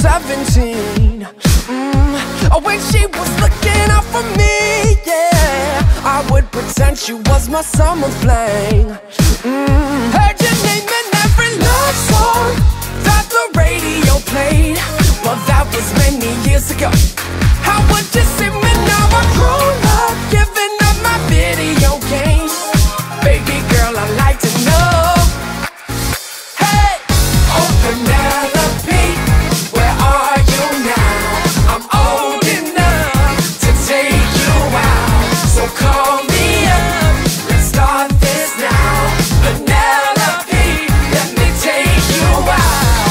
17. Oh, when she was looking out for me, yeah, I would pretend she was my summer fling. Heard your name in every love song that the radio played, but that was many years ago. How would you see me now? I'm grown up, giving up my video games. Baby girl, I'd like to know. Hey, oh Penelope, where are you now? I'm old enough to take you out, so call me up, let's start this now. Penelope, let me take you out.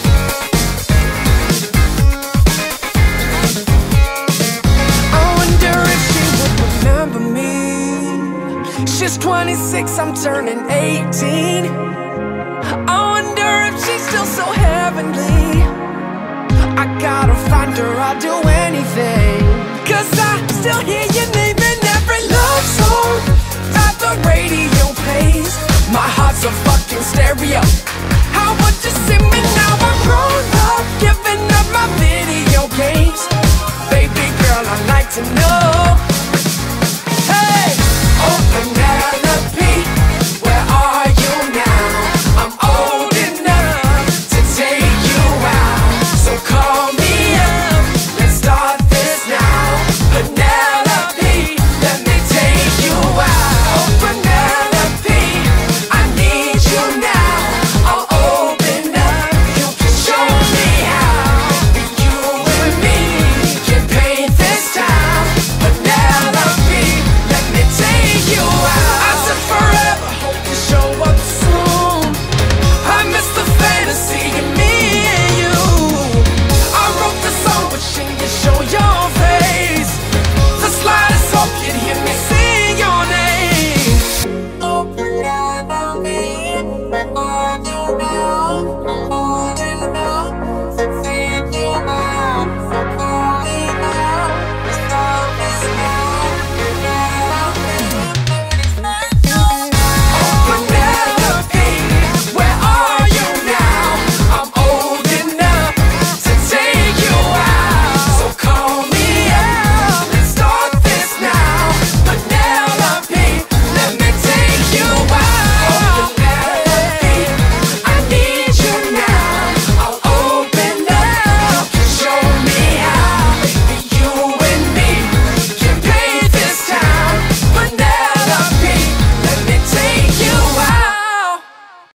I wonder if she would remember me. She's 26, I'm turning 18. I wonder if she's still so heavenly. I gotta find her, I'll do anything, 'cause I still hear your name in every love song that the radio plays. My heart's a fucking stereo. How would you see me now? I'm grown up, giving up my video games. Baby girl, I'd like to know.